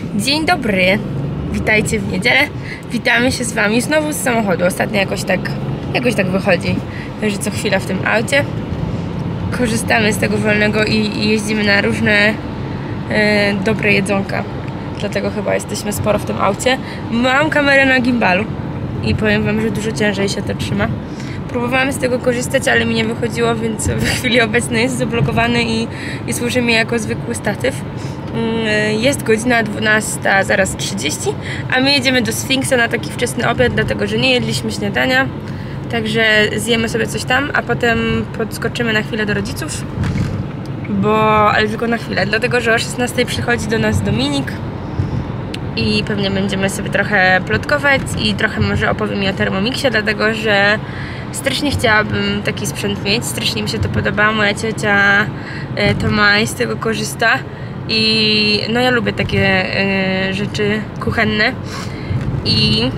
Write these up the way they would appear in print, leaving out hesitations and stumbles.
Dzień dobry, witajcie w niedzielę. Witamy się z wami znowu z samochodu. Ostatnio jakoś tak wychodzi, że co chwila w tym aucie korzystamy z tego wolnego i jeździmy na różne dobre jedzonka. Dlatego chyba jesteśmy sporo w tym aucie. Mam kamerę na gimbalu i powiem wam, że dużo ciężej się to trzyma. Próbowałam z tego korzystać, ale mi nie wychodziło, więc w chwili obecnej jest zablokowany i służy mi jako zwykły statyw. Jest godzina 12, zaraz 30, a my jedziemy do Sfinksa na taki wczesny obiad, dlatego że nie jedliśmy śniadania. Także zjemy sobie coś tam, a potem podskoczymy na chwilę do rodziców. Ale tylko na chwilę, dlatego że o 16 przychodzi do nas Dominik i pewnie będziemy sobie trochę plotkować i trochę może opowie mi o Thermomixie, dlatego że strasznie chciałabym taki sprzęt mieć, strasznie mi się to podoba, moja ciocia to ma i z tego korzysta i no ja lubię takie rzeczy kuchenne i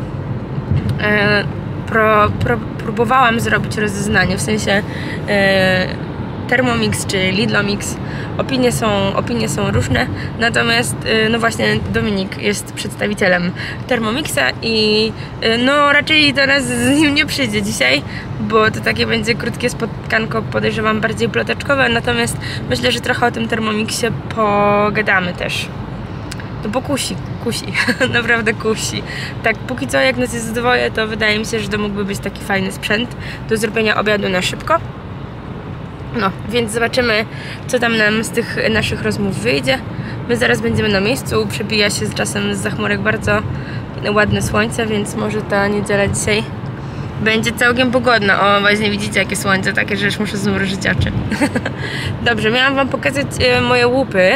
próbowałam zrobić rozeznanie, w sensie Thermomix czy Lidlomix. Opinie są różne, natomiast no właśnie Dominik jest przedstawicielem Thermomixa i no raczej do nas z nim nie przyjdzie dzisiaj, bo to takie będzie krótkie spotkanko, podejrzewam bardziej ploteczkowe, natomiast myślę, że trochę o tym Thermomixie pogadamy też. No bo kusi, naprawdę kusi. Tak, póki co jak nas jest dwoje, to wydaje mi się, że to mógłby być taki fajny sprzęt do zrobienia obiadu na szybko. No, więc zobaczymy, co tam nam z tych naszych rozmów wyjdzie. My zaraz będziemy na miejscu, przebija się z czasem z zachmurek bardzo ładne słońce, więc może ta niedziela dzisiaj będzie całkiem pogodna. O, właśnie widzicie jakie słońce, takie, że już muszę zmrużyć oczy. Dobrze, miałam wam pokazać moje łupy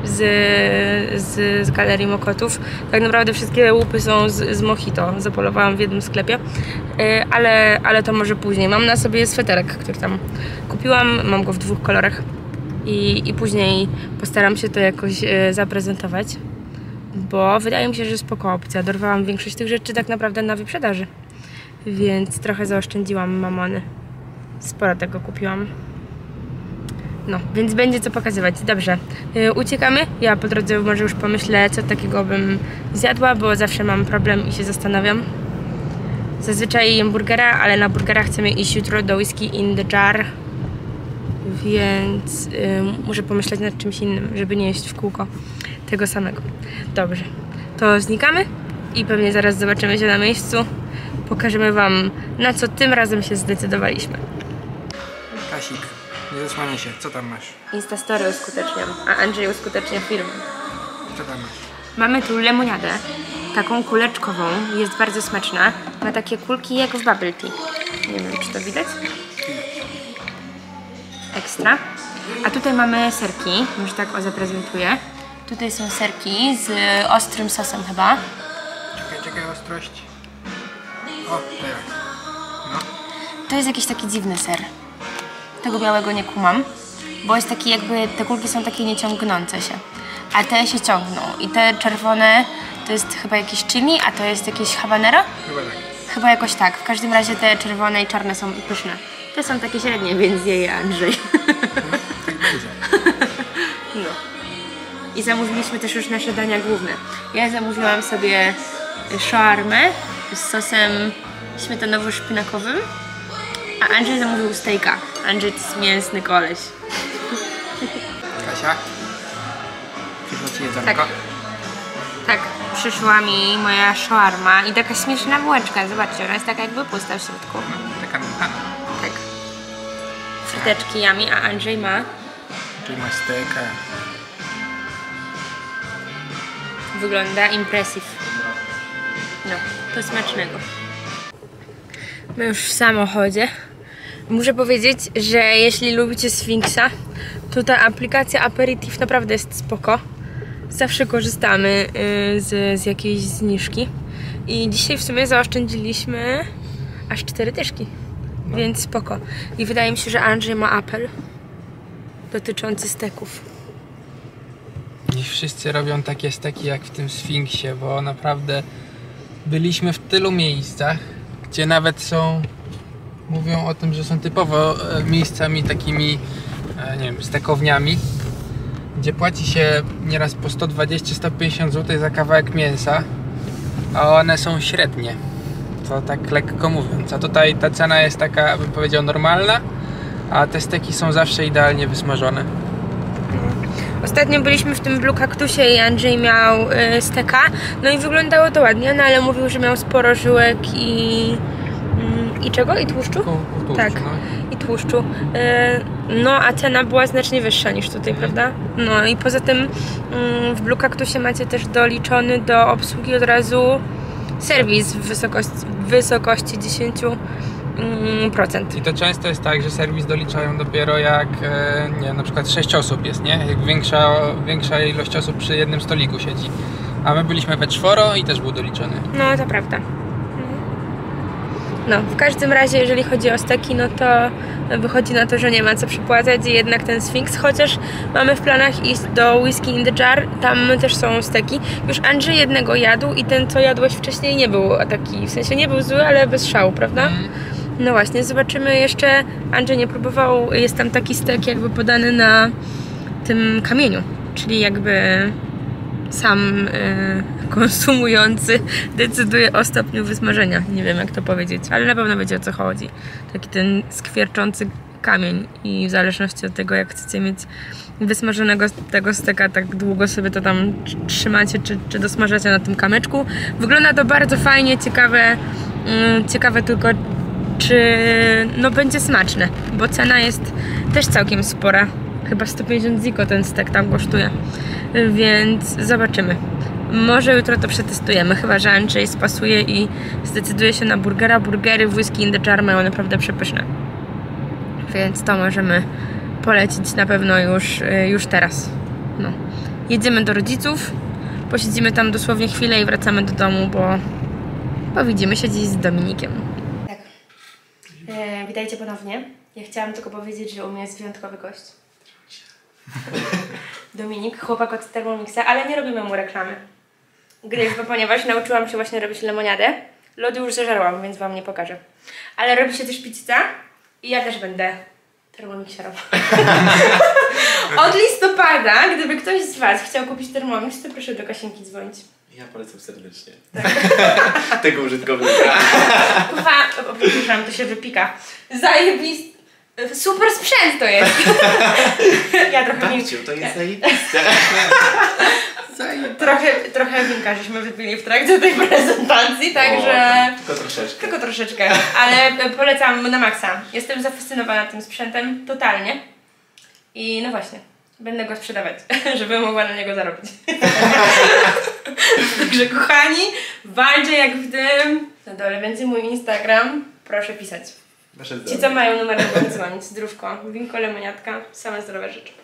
z Galerii Mokotów. Tak naprawdę wszystkie łupy są z Mojito. Zapolowałam w jednym sklepie, ale to może później. Mam na sobie sweterek, który tam kupiłam. Mam go w dwóch kolorach i później postaram się to jakoś zaprezentować, bo wydaje mi się, że spoko opcja. Dorwałam większość tych rzeczy tak naprawdę na wyprzedaży, więc trochę zaoszczędziłam mamony. Sporo tego kupiłam. No, więc będzie co pokazywać. Dobrze, uciekamy. Ja po drodze może już pomyślę, co takiego bym zjadła, bo zawsze mam problem i się zastanawiam. Zazwyczaj jem burgera, ale na burgera chcemy iść jutro do Whiskey in the Jar, więc muszę pomyśleć nad czymś innym, żeby nie jeść w kółko tego samego. Dobrze, to znikamy i pewnie zaraz zobaczymy się na miejscu. Pokażemy wam, na co tym razem się zdecydowaliśmy. Kasik. Nie zasłania się, co tam masz? Instastory uskuteczniam, a Andrzej uskutecznia film. Co tam masz? Mamy tu lemoniadę, taką kuleczkową, jest bardzo smaczna. Ma takie kulki jak w bubble tea. Nie wiem, czy to widać? Ekstra. A tutaj mamy serki, może tak zaprezentuję. Tutaj są serki z ostrym sosem chyba. Czekaj, ostrość. O, teraz. No. To jest jakiś taki dziwny ser. Tego białego nie kumam, bo jest taki jakby, te kulki są takie nieciągnące się, a te się ciągną i te czerwone to jest chyba jakieś chili, a to jest jakieś habanero? Chyba tak. Chyba jakoś tak, w każdym razie te czerwone i czarne są pyszne. Te są takie średnie, więc je je Andrzej. No, tak będzie. No. I zamówiliśmy też już nasze dania główne. Ja zamówiłam sobie shawarmę z sosem śmietanowo-szpinakowym, a Andrzej zamówił steaka. Andrzej to jest mięsny koleś. Kasia? Przyszło ci jedzonko? Tak, przyszła mi moja shawarma i taka śmieszna bułeczka. Zobaczcie, ona jest taka jakby pusta w środku. No, taka mięchana. Tak. Fryteczki yummy, a Andrzej ma? Czyli masz steaka. Wygląda impressive. No, to smacznego. My już w samochodzie. Muszę powiedzieć, że jeśli lubicie Sfinksa, to ta aplikacja Aperitif naprawdę jest spoko. Zawsze korzystamy z jakiejś zniżki. I dzisiaj w sumie zaoszczędziliśmy aż 4 dyszki. No. Więc spoko. I wydaje mi się, że Andrzej ma apel dotyczący steków. Dziś wszyscy robią takie steki jak w tym Sfinksie, bo naprawdę byliśmy w tylu miejscach, gdzie nawet mówią o tym, że są typowo miejscami takimi, nie wiem, stekowniami, gdzie płaci się nieraz po 120-150 zł za kawałek mięsa, a one są średnie. To tak lekko mówiąc. A tutaj ta cena jest taka, bym powiedział, normalna, a te steki są zawsze idealnie wysmażone. Ostatnio byliśmy w tym Blue Cactusie i Andrzej miał steka, no i wyglądało to ładnie, no ale mówił, że miał sporo żyłek i czego? I tłuszczu? Tłuszczu, tak, no. i tłuszczu. No a cena była znacznie wyższa niż tutaj, prawda? No i poza tym w Blue Cactusie macie też doliczony do obsługi od razu serwis w wysokości 10%. I to często jest tak, że serwis doliczają dopiero jak nie, na przykład 6 osób jest, nie? Jak większa ilość osób przy jednym stoliku siedzi. A my byliśmy we 4 i też był doliczony. No to prawda. No, w każdym razie, jeżeli chodzi o steki, no to wychodzi na to, że nie ma co przypłacać i jednak ten Sfinks, chociaż mamy w planach iść do Whiskey in the Jar, tam też są steki. Już Andrzej jednego jadł i ten, co jadłeś wcześniej, nie był taki, w sensie nie był zły, ale bez szału, prawda? No właśnie, zobaczymy jeszcze, Andrzej nie próbował, jest tam taki stek jakby podany na tym kamieniu, czyli jakby sam konsumujący decyduje o stopniu wysmażenia. Nie wiem jak to powiedzieć, ale na pewno wiecie o co chodzi. Taki ten skwierczący kamień i w zależności od tego jak chcecie mieć wysmażonego tego steka, tak długo sobie to tam trzymacie czy dosmażacie na tym kamyczku. Wygląda to bardzo fajnie, ciekawe tylko czy no będzie smaczne, bo cena jest też całkiem spora. Chyba 150 ziko ten stek tam kosztuje, więc zobaczymy. Może jutro to przetestujemy, chyba że Andrzej spasuje i zdecyduje się na burgera. Burgery w Whiskey in the Jar mają naprawdę przepyszne, więc to możemy polecić na pewno już teraz. No. Jedziemy do rodziców, posiedzimy tam dosłownie chwilę i wracamy do domu, bo widzimy się dziś z Dominikiem. Tak. Witajcie ponownie. Ja chciałam tylko powiedzieć, że u mnie jest wyjątkowy gość. Dominik, chłopak od Thermomixa, ale nie robimy mu reklamy. Ponieważ nauczyłam się właśnie robić lemoniadę. Lody już zeżarłam, więc wam nie pokażę. Ale robi się też pizza i ja też będę Thermomixerą. Od listopada, gdyby ktoś z was chciał kupić Thermomix, to proszę do Kasienki dzwonić. Ja polecam serdecznie. Tak. Tego użytkownika. Przepraszam, to się wypika. Zajebisty. Super sprzęt to jest. Ja trochę Babciu, to jest zajebiste. Trochę winka żeśmy wypili w trakcie tej prezentacji, także... Tylko troszeczkę. Tylko troszeczkę, ale polecam na maksa. Jestem zafascynowana tym sprzętem, totalnie. I no właśnie, będę go sprzedawać, żeby mogła na niego zarobić. Także kochani, walczę jak w tym. Na dole będzie mój Instagram, proszę pisać. Ci co mają numer, mogą dzwonić. Zdrówko, winko, lemoniatka, same zdrowe rzeczy.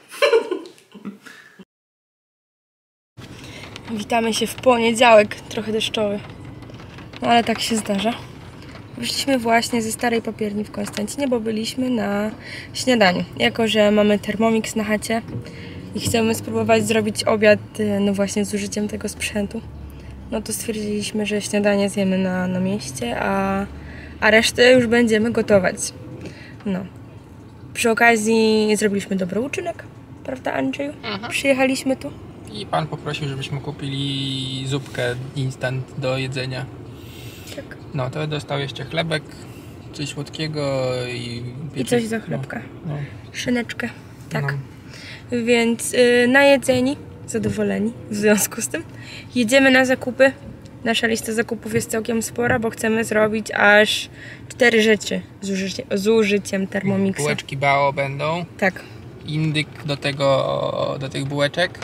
Witamy się w poniedziałek, trochę deszczowy. No ale tak się zdarza. Wyszliśmy właśnie ze starej papierni w Konstancinie, bo byliśmy na śniadaniu. Jako że mamy Thermomix na chacie i chcemy spróbować zrobić obiad, no właśnie z użyciem tego sprzętu, no to stwierdziliśmy, że śniadanie zjemy na mieście, a resztę już będziemy gotować. No. Przy okazji zrobiliśmy dobry uczynek, prawda Andrzeju? Przyjechaliśmy tu. I pan poprosił, żebyśmy kupili zupkę instant do jedzenia. Tak. No to dostał jeszcze chlebek, coś słodkiego i coś do chlebka. No. Szyneczkę. Tak. No. Więc najedzeni, zadowoleni w związku z tym. Jedziemy na zakupy. Nasza lista zakupów jest całkiem spora, bo chcemy zrobić aż 4 rzeczy z użyciem Thermomixa. Bułeczki Bao będą. Tak. Indyk do tych bułeczek.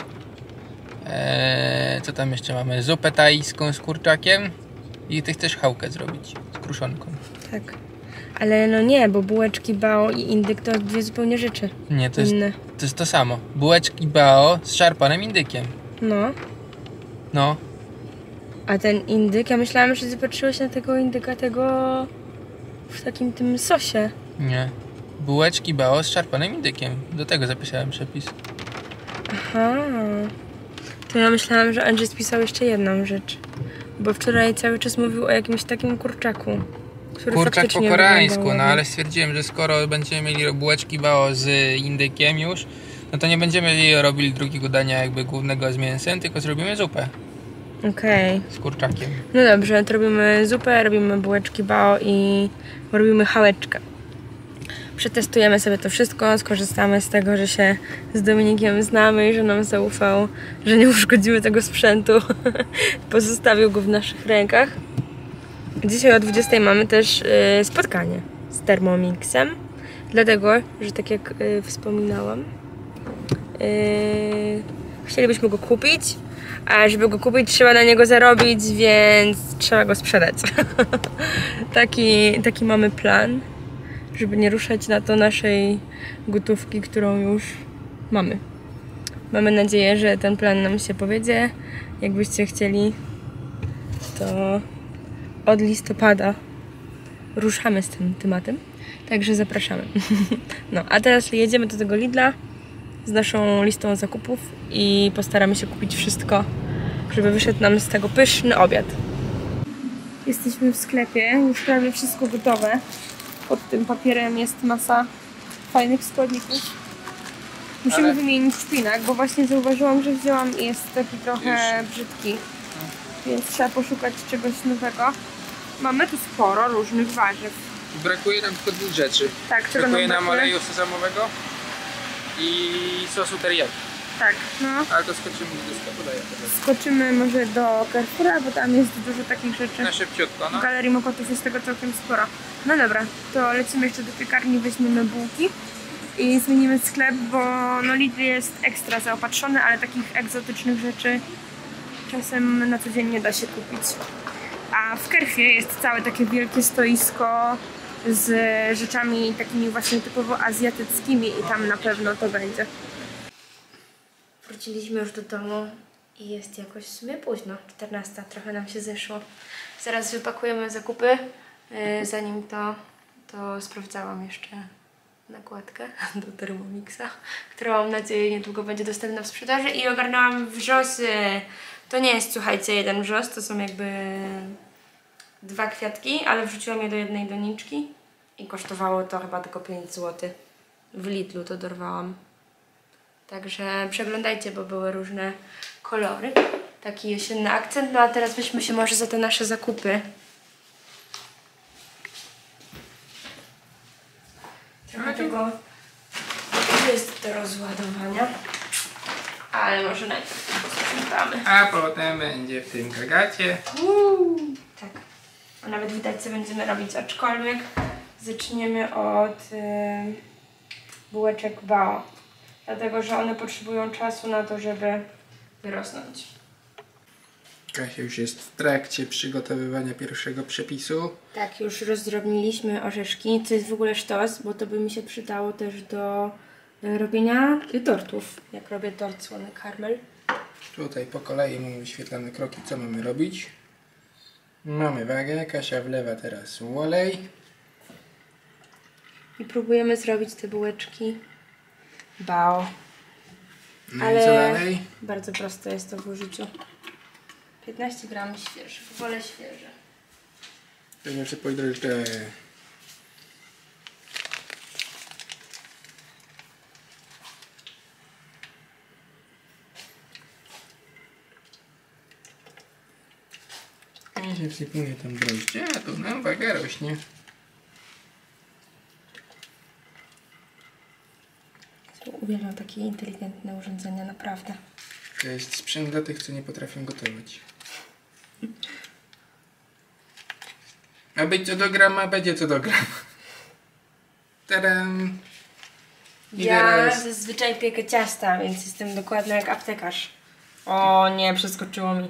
Co tam jeszcze mamy? Zupę tajską z kurczakiem. I ty chcesz chałkę zrobić z kruszonką. Tak. Ale no nie, bo bułeczki Bao i indyk to dwie zupełnie rzeczy. Nie, to jest to samo. Bułeczki Bao z szarpanym indykiem. No. No. A ten indyk, ja myślałam, że zobaczyłeś na tego indyka w takim tym sosie. Nie. Bułeczki Bao z szarpanym indykiem. Do tego zapisałem przepis. Aha. To ja myślałam, że Andrzej spisał jeszcze jedną rzecz. Bo wczoraj cały czas mówił o jakimś takim kurczaku. Kurczak po koreańsku, no ale stwierdziłem, że skoro będziemy mieli bułeczki Bao z indykiem już, no to nie będziemy robili drugiego dania jakby głównego z mięsem, tylko zrobimy zupę Okej. z kurczakiem. No dobrze, to robimy zupę, robimy bułeczki bao i robimy chałeczkę. Przetestujemy sobie to wszystko, skorzystamy z tego, że się z Dominikiem znamy i że nam zaufał, że nie uszkodzimy tego sprzętu. Pozostawił go w naszych rękach. Dzisiaj o 20 mamy też spotkanie z Thermomixem, dlatego, że tak jak wspominałam, chcielibyśmy go kupić, a żeby go kupić trzeba na niego zarobić, więc trzeba go sprzedać. Taki mamy plan, żeby nie ruszać na to naszej gotówki, którą już mamy. Mamy nadzieję, że ten plan nam się powiedzie. Jakbyście chcieli, to od listopada ruszamy z tym tematem. Także zapraszamy. No, a teraz jedziemy do tego Lidla z naszą listą zakupów i postaramy się kupić wszystko, żeby wyszedł nam z tego pyszny obiad. Jesteśmy w sklepie, już prawie wszystko gotowe. Pod tym papierem jest masa fajnych składników. Musimy wymienić szpinak, bo właśnie zauważyłam, że wzięłam i jest taki trochę brzydki. Więc trzeba poszukać czegoś nowego. Mamy tu sporo różnych warzyw. Brakuje nam tylko dwóch rzeczy. Tak, czego brakuje nam nam oleju sezamowego i sosu teriyaki. Tak, no. Ale to skoczymy do sklepu. Skoczymy może do Carrefoura, bo tam jest dużo takich rzeczy. Na szybciutko, no. W Galerii Mokotów jest tego całkiem sporo. No dobra, to lecimy jeszcze do piekarni, weźmiemy bułki i zmienimy sklep, bo no Lidl jest ekstra zaopatrzony, ale takich egzotycznych rzeczy czasem na co dzień nie da się kupić. A w Kerfie jest całe takie wielkie stoisko z rzeczami takimi właśnie typowo azjatyckimi i tam na pewno to będzie. Wróciliśmy już do domu i jest jakoś w sumie późno, 14, trochę nam się zeszło. Zaraz wypakujemy zakupy. Zanim to sprawdzałam jeszcze nakładkę do Thermomixa, która mam nadzieję niedługo będzie dostępna w sprzedaży i ogarnęłam wrzosy. To nie jest, słuchajcie, jeden wrzos, to są jakby 2 kwiatki, ale wrzuciłam je do jednej doniczki i kosztowało to chyba tylko 5 zł. W Lidlu to dorwałam. Także przeglądajcie, bo były różne kolory. Taki jesienny akcent. No a teraz weźmy się może za te nasze zakupy. Trochę tego jest do rozładowania. Ale może najpierw posprzątamy. A potem będzie w tym gagacie. Tak. A nawet widać, co będziemy robić, aczkolwiek zaczniemy od bułeczek bao. Dlatego, że one potrzebują czasu na to, żeby wyrosnąć. Kasia już jest w trakcie przygotowywania pierwszego przepisu. Tak, już rozdrobniliśmy orzeszki, co jest w ogóle sztos, bo to by mi się przydało też do robienia tortów, jak robię tort słony karmel. Tutaj po kolei mamy wyświetlane kroki, co mamy robić. Mamy wagę, Kasia wlewa teraz olej. I próbujemy zrobić te bułeczki bao. No ale i co dalej? bardzo proste jest to w użyciu. 15 gram świeży, w ogóle świeże. To nie przypój drożdże. I się wsypuje tam drożdże, a tu nam waga rośnie. Uwielbiam takie inteligentne urządzenia, naprawdę. To jest sprzęt dla tych, co nie potrafią gotować. Ma być co do grama, będzie co do grama. Tadam! Ja zazwyczaj piekę ciasta, więc jestem dokładna jak aptekarz. O nie, przeskoczyło mi.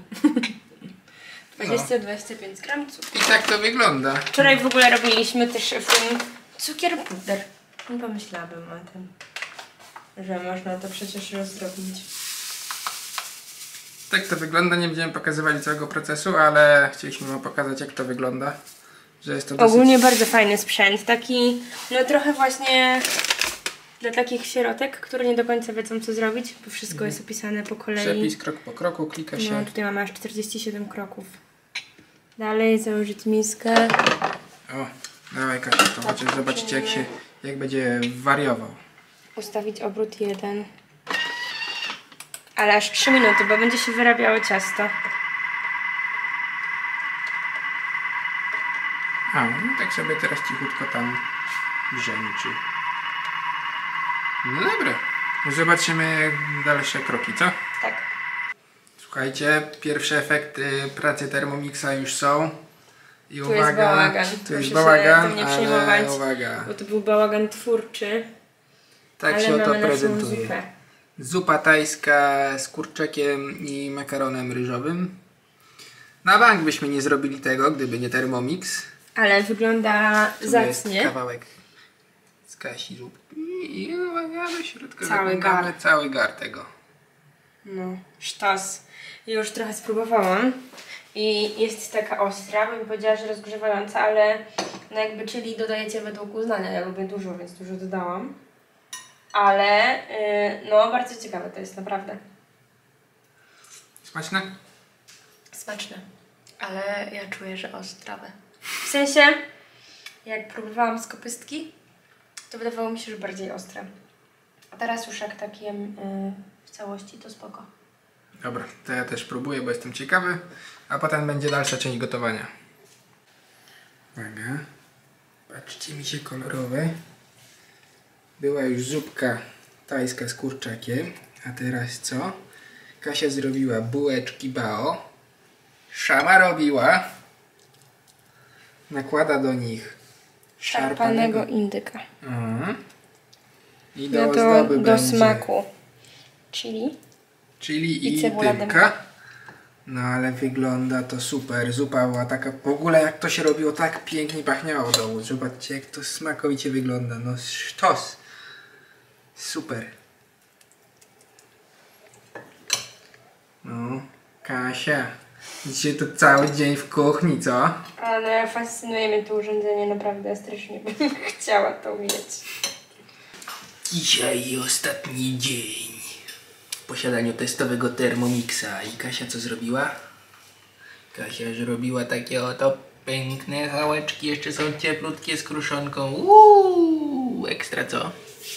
20-25 gram cukru. I tak to wygląda. Wczoraj w ogóle robiliśmy też w tym cukier puder. Nie pomyślałabym o tym, że można to przecież rozdrobnić. Tak to wygląda, nie będziemy pokazywali całego procesu, ale chcieliśmy wam pokazać, jak to wygląda. Że jest to Ogólnie bardzo fajny sprzęt, taki no trochę właśnie dla takich sierotek, które nie do końca wiedzą co zrobić, bo wszystko jest opisane po kolei. Przepis krok po kroku, klika się. No tutaj mamy aż 47 kroków. Dalej założyć miskę. O, dawaj Kasia, to chociaż zobaczycie jak będzie wariował. Ustawić obrót 1. Ale aż 3 minuty, bo będzie się wyrabiało ciasto. A, no tak sobie teraz cichutko tam brzęczy. No dobra. Zobaczymy dalsze kroki, co? Tak. Słuchajcie, pierwsze efekty pracy Thermomixa już są. I Tu uwaga, jest bałagan. tu Proszę jest się bałagan, tym nie ale przejmować, uwaga. bo to był bałagan twórczy. Tak ale się oto mamy naszą prezentuje. zupę. Zupa tajska z kurczakiem i makaronem ryżowym. Na bank byśmy nie zrobili tego, gdyby nie Thermomix. Ale wygląda Tu jest zacnie. kawałek z Kasi zupki i uwaga, do środka Cały zapękamy gar. cały gar tego. No, sztos. Już trochę spróbowałam i jest taka ostra, bym powiedziała, że rozgrzewająca, ale no jakby chili dodajecie według uznania. Ja lubię dużo, więc dużo dodałam. Ale no bardzo ciekawe to jest naprawdę. Smaczne? Smaczne. Ale ja czuję, że ostrawe. W sensie, jak próbowałam z kopystki, to wydawało mi się, że bardziej ostre. A teraz już jak tak jem w całości, to spoko. Dobra, to ja też próbuję, bo jestem ciekawy, a potem będzie dalsza część gotowania. Uwaga, patrzcie mi się kolorowe. Była już zupka tajska z kurczakiem, a teraz co? Kasia zrobiła bułeczki bao. Szama robiła. Nakłada do nich Szarpanego indyka. I No do to ozdoby do będzie smaku. Chili. chili i i cebula dymka. No ale wygląda to super. Zupa była taka, w ogóle jak to się robiło, tak pięknie pachniało w domu. Zobaczcie jak to smakowicie wygląda. No sztos. Super. No, Kasia. Dzisiaj to cały dzień w kuchni, co? A no fascynuje mnie to urządzenie, naprawdę strasznie bym chciała to mieć. Dzisiaj ostatni dzień w posiadaniu testowego Thermomixa. I Kasia co zrobiła? Kasia zrobiła takie oto piękne hałeczki, jeszcze są cieplutkie z kruszonką. Ekstra co?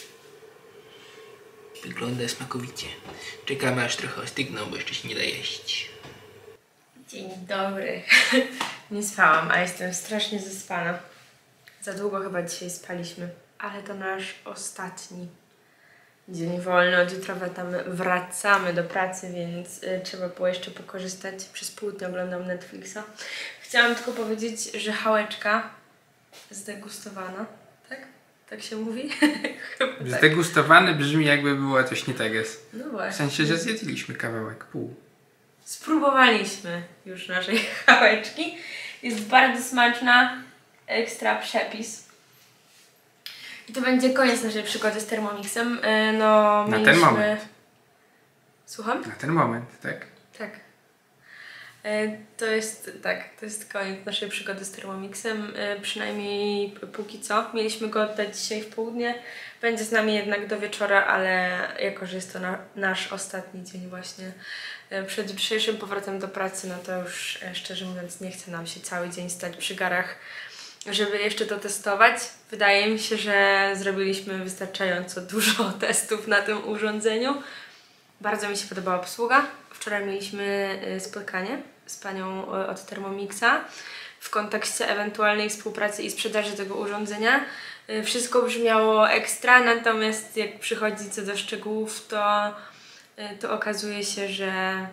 Wygląda smakowicie. Czekamy aż trochę ostygną, bo jeszcze się nie da jeść. Dzień dobry. Nie spałam, a jestem strasznie zaspana. Za długo chyba dzisiaj spaliśmy. Ale to nasz ostatni dzień wolny. Od jutra wracamy do pracy, więc trzeba było jeszcze pokorzystać. Przez pół dnia oglądam Netflixa. Chciałam tylko powiedzieć, że hałeczka zdegustowana. Tak? Tak się mówi? Chyba tak. Zdegustowany brzmi jakby było coś nie tak jest. No właśnie. W sensie, że zjedliśmy kawałek, pół. Spróbowaliśmy już naszej hałeczki. Jest bardzo smaczna. Ekstra przepis. I to będzie koniec naszej przygody z Thermomixem. No, Na mieliśmy... ten moment. Słucham? Na ten moment, tak? Tak. To jest koniec naszej przygody z Thermomixem, przynajmniej póki co. Mieliśmy go oddać dzisiaj w południe. Będzie z nami jednak do wieczora, ale jako, że jest to nasz ostatni dzień właśnie przed jutrzejszym powrotem do pracy, no to już szczerze mówiąc nie chce nam się cały dzień stać przy garach, żeby jeszcze to testować. Wydaje mi się, że zrobiliśmy wystarczająco dużo testów na tym urządzeniu. Bardzo mi się podobała obsługa. Wczoraj mieliśmy spotkanie z panią od Thermomixa w kontekście ewentualnej współpracy i sprzedaży tego urządzenia. Wszystko brzmiało ekstra, natomiast jak przychodzi co do szczegółów, to okazuje się, że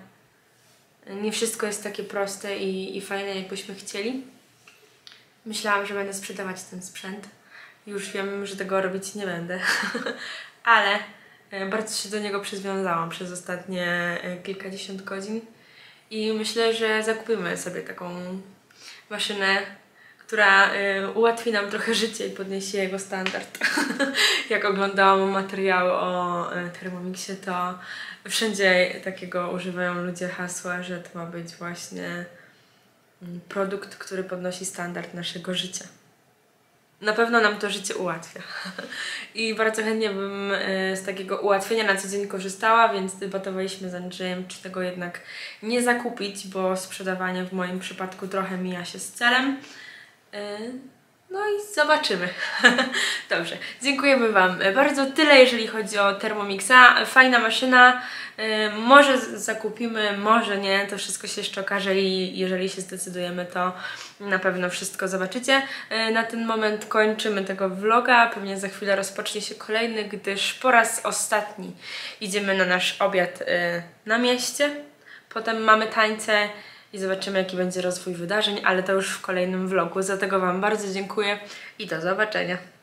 nie wszystko jest takie proste i fajne, jakbyśmy chcieli. Myślałam, że będę sprzedawać ten sprzęt. Już wiem, że tego robić nie będę, ale bardzo się do niego przywiązałam przez ostatnie kilkadziesiąt godzin i myślę, że zakupimy sobie taką maszynę, która ułatwi nam trochę życie i podniesie jego standard. Jak oglądałam materiały o Thermomixie, to wszędzie takiego używają ludzie hasła, że to ma być właśnie produkt, który podnosi standard naszego życia. Na pewno nam to życie ułatwia. I bardzo chętnie bym z takiego ułatwienia na co dzień korzystała, więc debatowaliśmy z Andrzejem, czy tego jednak nie zakupić, bo sprzedawanie w moim przypadku trochę mija się z celem. No i zobaczymy. Dobrze, dziękujemy Wam bardzo. Tyle jeżeli chodzi o Thermomixa. Fajna maszyna. Może zakupimy, może nie. To wszystko się jeszcze okaże i jeżeli się zdecydujemy, to na pewno wszystko zobaczycie. Na ten moment kończymy tego vloga. Pewnie za chwilę rozpocznie się kolejny, gdyż po raz ostatni idziemy na nasz obiad na mieście. Potem mamy tańce i zobaczymy, jaki będzie rozwój wydarzeń, ale to już w kolejnym vlogu. Za tego Wam bardzo dziękuję i do zobaczenia.